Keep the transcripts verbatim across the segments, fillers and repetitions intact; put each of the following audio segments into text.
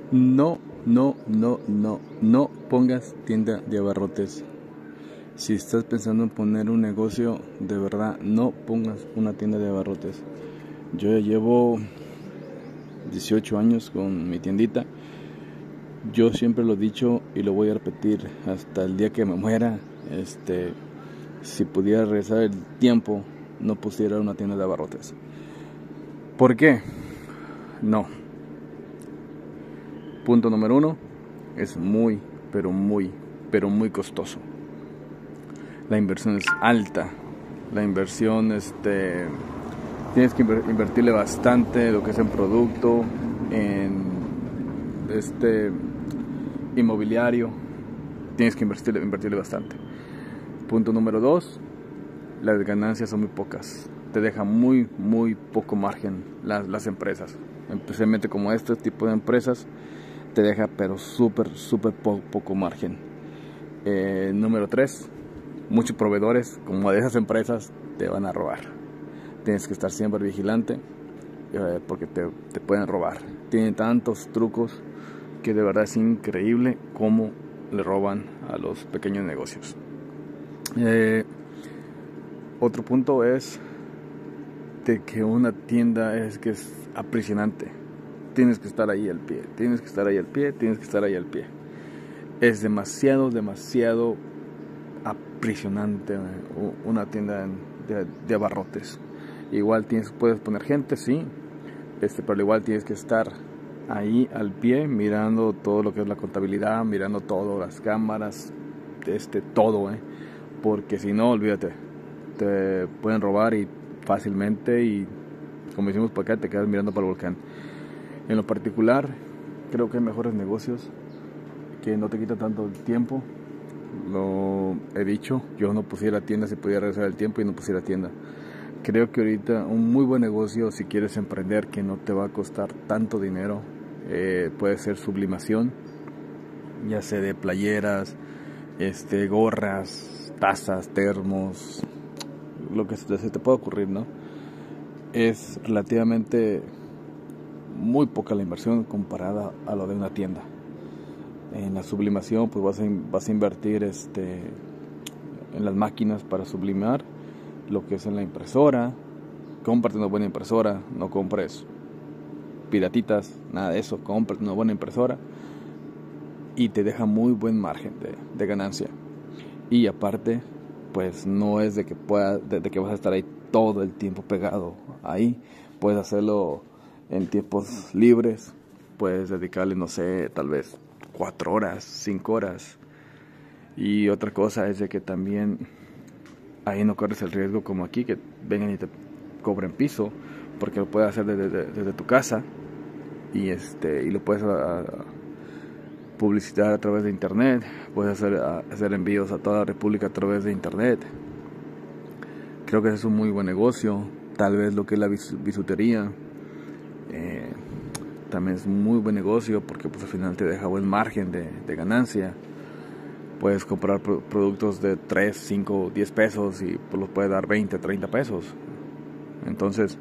No, no, no, no, no pongas tienda de abarrotes. Si estás pensando en poner un negocio, de verdad, no pongas una tienda de abarrotes. Yo ya llevo dieciocho años con mi tiendita. Yo siempre lo he dicho y lo voy a repetir hasta el día que me muera. Este, si pudiera regresar el tiempo, no pusiera una tienda de abarrotes. ¿Por qué? No. Punto número uno, es muy, pero muy, pero muy costoso. La inversión es alta. La inversión, este, tienes que invertirle bastante, lo que es en producto, en este inmobiliario, tienes que invertirle, invertirle bastante. Punto número dos, las ganancias son muy pocas. Te deja muy, muy poco margen las, las empresas. Especialmente como este tipo de empresas, te deja pero súper, súper po poco margen. Eh, número tres, muchos proveedores como de esas empresas te van a robar. Tienes que estar siempre vigilante eh, porque te, te pueden robar. Tienen tantos trucos que de verdad es increíble cómo le roban a los pequeños negocios. Eh, otro punto es de que una tienda es que es aprisionante. Tienes que estar ahí al pie, tienes que estar ahí al pie, tienes que estar ahí al pie. Es demasiado, demasiado aprisionante una tienda de, de abarrotes. Igual tienes, puedes poner gente, sí, este, pero igual tienes que estar ahí al pie mirando todo lo que es la contabilidad, mirando todo, las cámaras, este, todo, ¿eh? Porque si no, olvídate, te pueden robar y fácilmente, y como decimos por acá, te quedas mirando para el volcán. En lo particular, creo que hay mejores negocios que no te quitan tanto el tiempo. Lo he dicho, yo no pusiera tienda si pudiera regresar el tiempo y no pusiera tienda. Creo que ahorita un muy buen negocio, si quieres emprender, que no te va a costar tanto dinero, eh, puede ser sublimación, ya sea de playeras, este, gorras, tazas, termos, lo que se te pueda ocurrir, ¿no? Es relativamente muy poca la inversión comparada a lo de una tienda. En la sublimación, pues vas a, vas a invertir este, en las máquinas para sublimar, lo que es en la impresora. Cómprate una buena impresora, no compres piratitas, nada de eso. Cómprate una buena impresora y te deja muy buen margen de, de ganancia. Y aparte, pues no es de que pueda, de, de que vas a estar ahí todo el tiempo pegado ahí. Puedes hacerlo en tiempos libres, puedes dedicarle, no sé, tal vez cuatro horas, cinco horas. Y otra cosa es de que también ahí no corres el riesgo como aquí, que vengan y te cobren piso, porque lo puedes hacer desde, desde, desde tu casa y este y lo puedes a, a publicitar a través de internet, puedes hacer, a, hacer envíos a toda la república a través de internet. Creo que ese es un muy buen negocio. Tal vez lo que es la bis, bisutería eh, también es un muy buen negocio, porque pues al final te deja buen margen de, de ganancia. Puedes comprar pro- productos de tres, cinco, diez pesos y pues los puedes dar veinte, treinta pesos. Entonces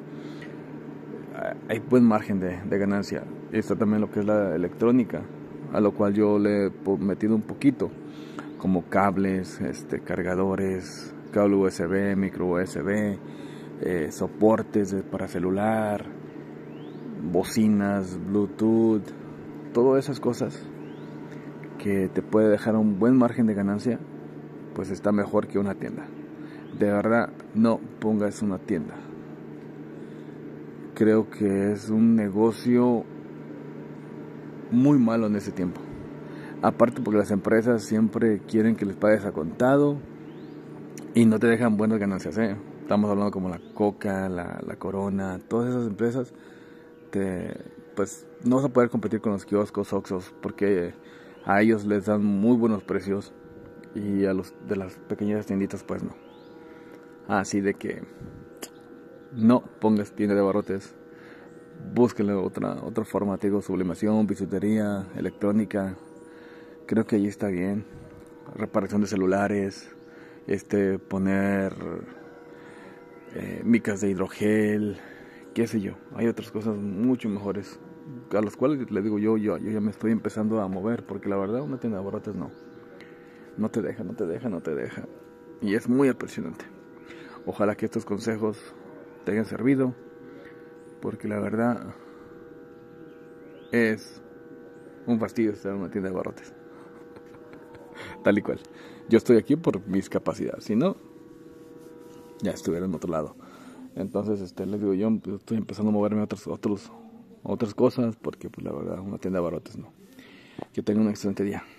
hay buen margen de, de ganancia. Está también lo que es la electrónica, a lo cual yo le he metido un poquito, como cables, este, cargadores, cable U S B, micro U S B, eh, soportes de, para celular, bocinas, Bluetooth, todas esas cosas que te puede dejar un buen margen de ganancia, pues está mejor que una tienda. De verdad, no pongas una tienda. Creo que es un negocio muy malo en ese tiempo. Aparte porque las empresas siempre quieren que les pagues a contado y no te dejan buenas ganancias, ¿eh? Estamos hablando como la Coca, la, la Corona, todas esas empresas, te, pues no vas a poder competir con los kioscos, Oxxos, porque a ellos les dan muy buenos precios y a los de las pequeñas tienditas pues no. Así de que no pongas tienda de abarrotes. Búsquenle otra, otra forma, te digo, sublimación, bisutería, electrónica. Creo que ahí está bien. Reparación de celulares, este, poner eh, micas de hidrogel, qué sé yo. Hay otras cosas mucho mejores a los cuales les digo yo, yo, yo ya me estoy empezando a mover, porque la verdad una tienda de abarrotes no, no te deja, no te deja, no te deja, y es muy impresionante. Ojalá que estos consejos te hayan servido, porque la verdad es un fastidio estar en una tienda de abarrotes, tal y cual. Yo estoy aquí por mis capacidades, si no, ya estuviera en otro lado. Entonces, este, les digo, yo pues, estoy empezando a moverme a otros, otros, otras cosas, porque pues la verdad, una tienda de abarrotes no. Que tengan un excelente día.